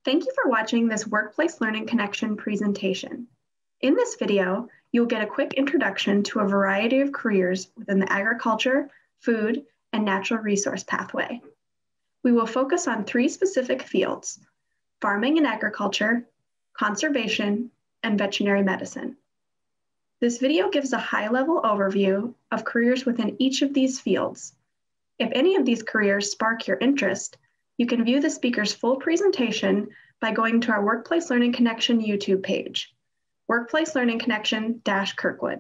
Thank you for watching this Workplace Learning Connection presentation. In this video, you'll get a quick introduction to a variety of careers within the agriculture, food, and natural resource pathway. We will focus on three specific fields: farming and agriculture, conservation, and veterinary medicine. This video gives a high-level overview of careers within each of these fields. If any of these careers spark your interest, you can view the speaker's full presentation by going to our Workplace Learning Connection YouTube page, Workplace Learning Connection-Kirkwood.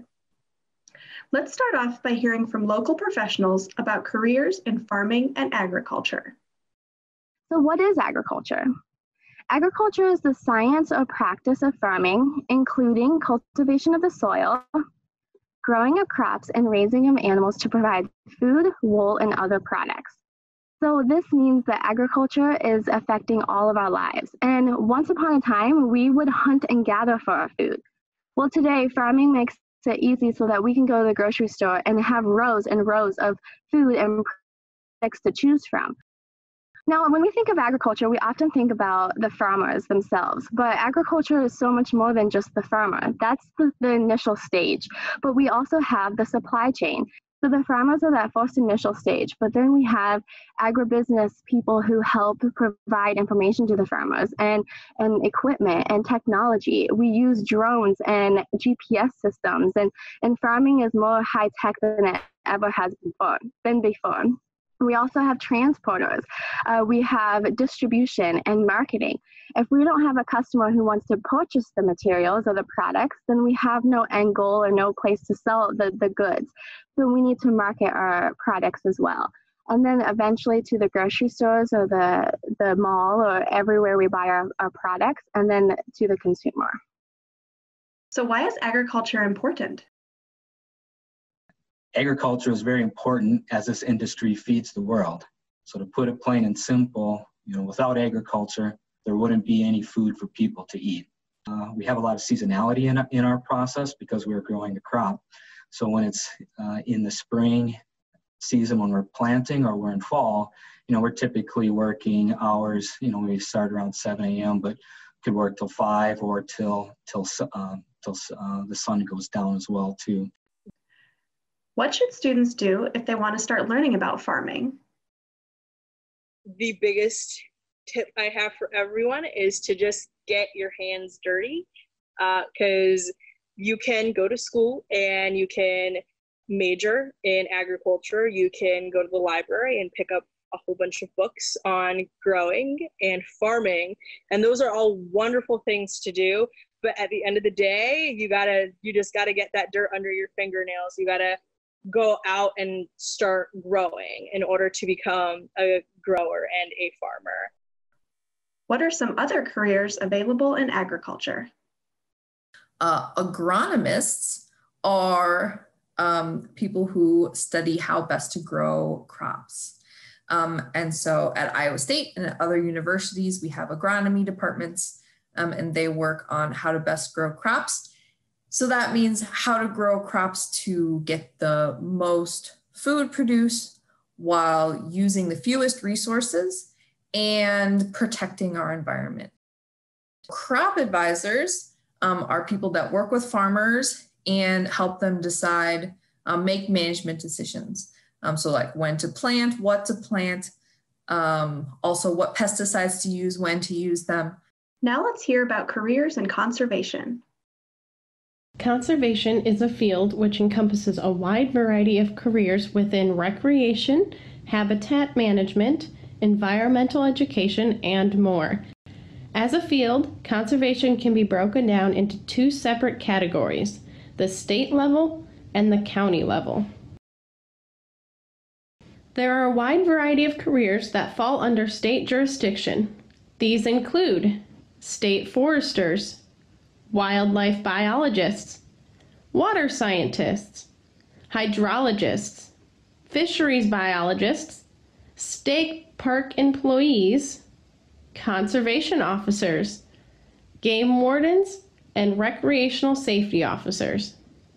Let's start off by hearing from local professionals about careers in farming and agriculture. So what is agriculture? Agriculture is the science or practice of farming, including cultivation of the soil, growing of crops, and raising of animals to provide food, wool, and other products. So this means that agriculture is affecting all of our lives. And once upon a time, we would hunt and gather for our food. Well, today, farming makes it easy so that we can go to the grocery store and have rows and rows of food and products to choose from. Now, when we think of agriculture, we often think about the farmers themselves, but agriculture is so much more than just the farmer. That's the initial stage, but we also have the supply chain. So the farmers are that first initial stage, but then we have agribusiness people who help provide information to the farmers and equipment and technology. We use drones and GPS systems, and farming is more high tech than it ever has been before. We also have transporters. We have distribution and marketing. If we don't have a customer who wants to purchase the materials or the products, then we have no end goal or no place to sell the goods. So we need to market our products as well. And then eventually to the grocery stores or the mall or everywhere we buy our products, and then to the consumer. So why is agriculture important? Agriculture is very important as this industry feeds the world. So to put it plain and simple, without agriculture, there wouldn't be any food for people to eat. We have a lot of seasonality in our process because we're growing the crop. So when it's in the spring season, when we're planting, or we're in fall, we're typically working hours. We start around 7 a.m., but could work till 5 or till the sun goes down as well too. What should students do if they want to start learning about farming? The biggest tip I have for everyone is to just get your hands dirty, because you can go to school and you can major in agriculture. You can go to the library and pick up a whole bunch of books on growing and farming, and those are all wonderful things to do. But at the end of the day, you just gotta get that dirt under your fingernails. You gotta go out and start growing in order to become a grower and a farmer. What are some other careers available in agriculture? Agronomists are people who study how best to grow crops. And so at Iowa State and at other universities, we have agronomy departments, and they work on how to best grow crops. So that means how to grow crops to get the most food produced while using the fewest resources and protecting our environment. Crop advisors are people that work with farmers and help them decide, make management decisions. So like when to plant, what to plant, also what pesticides to use, when to use them. Now let's hear about careers in conservation. Conservation is a field which encompasses a wide variety of careers within recreation, habitat management, environmental education, and more. As a field, conservation can be broken down into two separate categories: the state level and the county level. There are a wide variety of careers that fall under state jurisdiction. These include state foresters, wildlife biologists, water scientists, hydrologists, fisheries biologists, state park employees, conservation officers, game wardens, and recreational safety officers.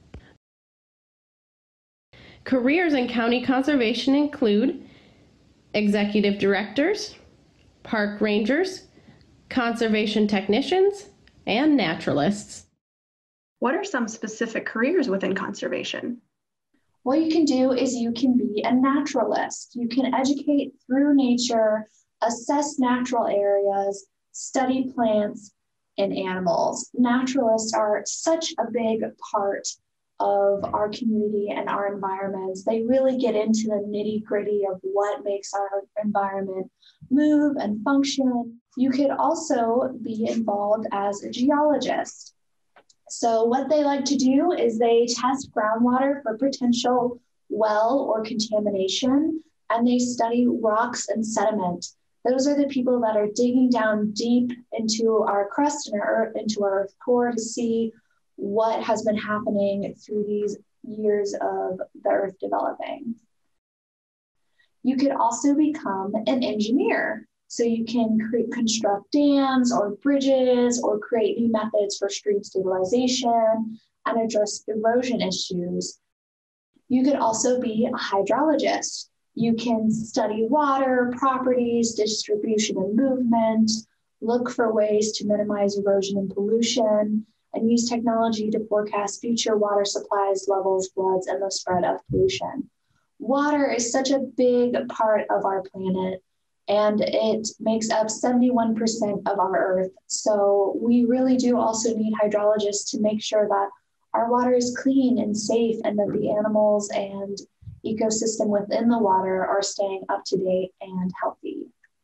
Careers in county conservation include executive directors, park rangers, conservation technicians, and naturalists. What are some specific careers within conservation? What you can do is you can be a naturalist. You can educate through nature, assess natural areas, study plants and animals. Naturalists are such a big part of our community and our environments. They really get into the nitty-gritty of what makes our environment move and function. You could also be involved as a geologist. So what they like to do is they test groundwater for potential well or contamination, and they study rocks and sediment. Those are the people that are digging down deep into our crust and our earth, into our earth core, to see what has been happening through these years of the earth developing. You could also become an engineer. So you can construct dams or bridges or create new methods for stream stabilization and address erosion issues. You could also be a hydrologist. You can study water, properties, distribution and movement, look for ways to minimize erosion and pollution, and use technology to forecast future water supplies, levels, floods, and the spread of pollution. Water is such a big part of our planet, and it makes up 71% of our earth. So we really do also need hydrologists to make sure that our water is clean and safe, and that the animals and ecosystem within the water are staying up to date and healthy.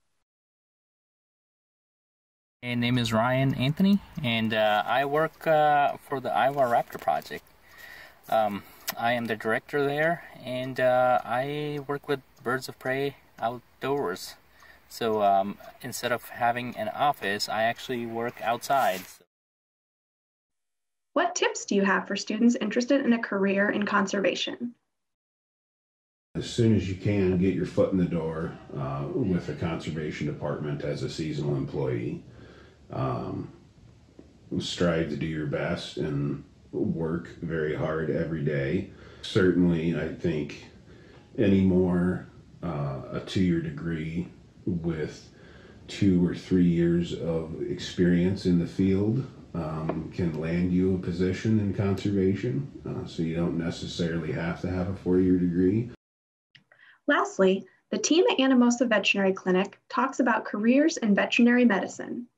My name is Ryan Anthony, and I work for the Iowa Raptor Project. I am the director there, and I work with birds of prey outdoors. So instead of having an office, I actually work outside. What tips do you have for students interested in a career in conservation? As soon as you can, get your foot in the door with the conservation department as a seasonal employee. Strive to do your best and work very hard every day. Certainly, I think anymore, a 2-year degree with 2 or 3 years of experience in the field can land you a position in conservation. So you don't necessarily have to have a 4-year degree. Lastly, the team at Anamosa Veterinary Clinic talks about careers in veterinary medicine.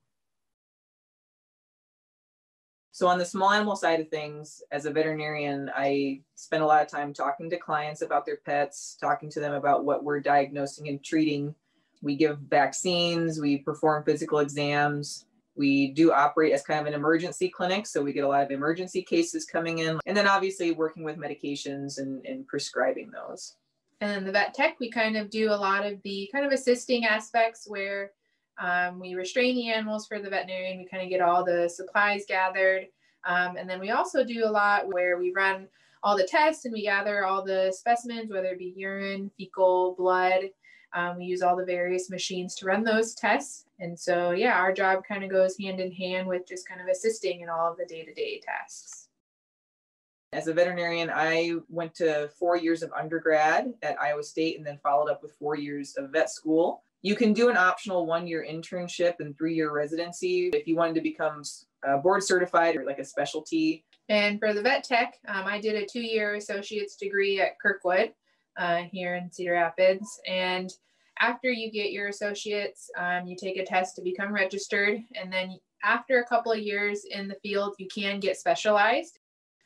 So on the small animal side of things, as a veterinarian, I spend a lot of time talking to clients about their pets, talking to them about what we're diagnosing and treating. We give vaccines, we perform physical exams. We do operate as kind of an emergency clinic, so we get a lot of emergency cases coming in. And then obviously working with medications and prescribing those. And then the vet tech, we kind of do a lot of the kind of assisting aspects where we restrain the animals for the veterinarian. We kind of get all the supplies gathered. And then we also do a lot where we run all the tests and we gather all the specimens, whether it be urine, fecal, blood. We use all the various machines to run those tests. And so, yeah, our job kind of goes hand in hand with just kind of assisting in all of the day-to-day tasks. As a veterinarian, I went to 4 years of undergrad at Iowa State and then followed up with 4 years of vet school. You can do an optional 1-year internship and 3-year residency if you wanted to become board certified or like a specialty. And for the vet tech, I did a 2-year associate's degree at Kirkwood here in Cedar Rapids. And after you get your associates, you take a test to become registered. And then after a couple of years in the field, you can get specialized.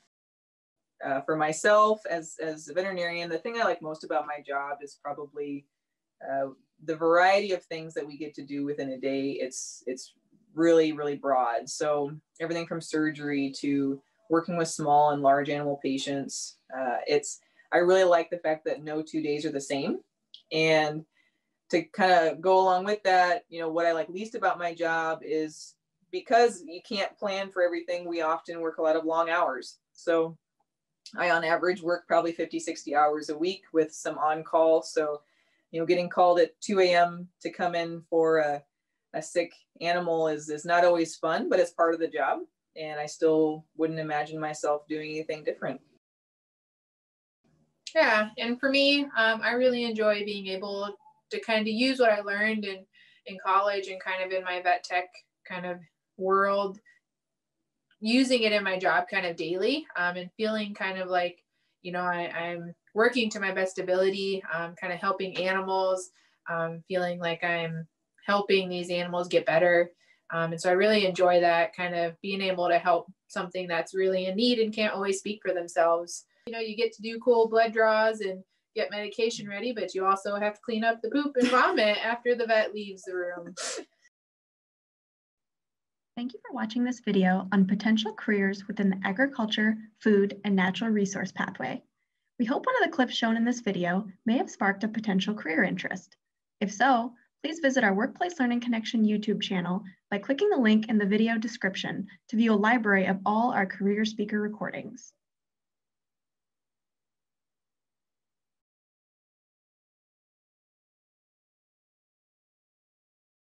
For myself as a veterinarian, the thing I like most about my job is probably the variety of things that we get to do within a day. It's really, really broad. So everything from surgery to working with small and large animal patients. I really like the fact that no 2 days are the same. And to kind of go along with that, what I like least about my job is because you can't plan for everything, we often work a lot of long hours. So I, on average, work probably 50, 60 hours a week with some on-call. So, getting called at 2 a.m. to come in for a sick animal is not always fun, but it's part of the job. And I still wouldn't imagine myself doing anything different. Yeah, and for me, I really enjoy being able to kind of use what I learned in college and kind of in my vet tech kind of world, using it in my job kind of daily, and feeling kind of like, you know, I'm working to my best ability, kind of helping animals, feeling like I'm helping these animals get better. And so I really enjoy that, kind of being able to help something that's really in need and can't always speak for themselves. You know, you get to do cool blood draws and get medication ready, but you also have to clean up the poop and vomit after the vet leaves the room. Thank you for watching this video on potential careers within the agriculture, food, and natural resource pathway. We hope one of the clips shown in this video may have sparked a potential career interest. If so, please visit our Workplace Learning Connection YouTube channel by clicking the link in the video description to view a library of all our career speaker recordings.